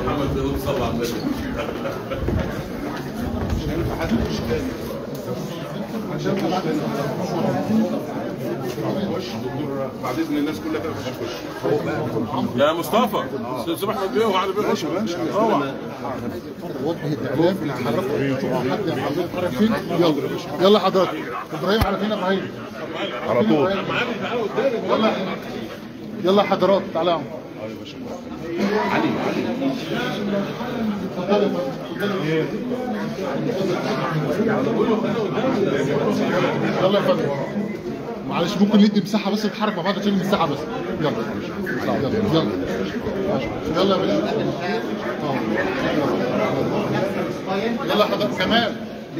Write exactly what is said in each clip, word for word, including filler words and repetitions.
محمد داوود صلى على النبي. بعد اذن الناس كلها كده تخش. يا مصطفى استاذ احمد بيه وعلي بيه خش طبعا. وجه الاعلام اللي اتحركوا حد يتحرك فين. يلا يلا حضرتك ابراهيم على فين يا ابراهيم؟ على طول. يلا يلا حضرات تعالى يا عم. علي يلا يا فندم معلش ممكن ندي مساحه بس نتحرك مع بعض عشان المساحه بس. يلا يلا يلا يلا يا باشا. يلا حضرتك كمان.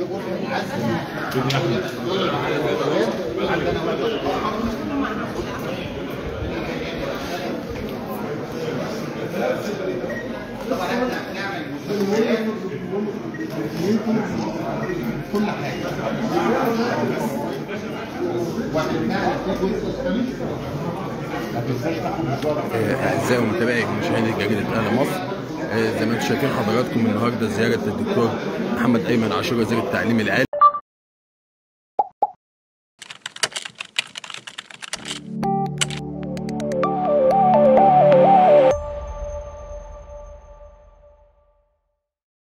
طبعا احنا هنعمل كل حاجه اعزائي ومتابعي مشاهدي جريده اهل مصر، زي ما انتم شايفين حضراتكم النهارده زياره الدكتور محمد ايمن عاشور وزير التعليم العالي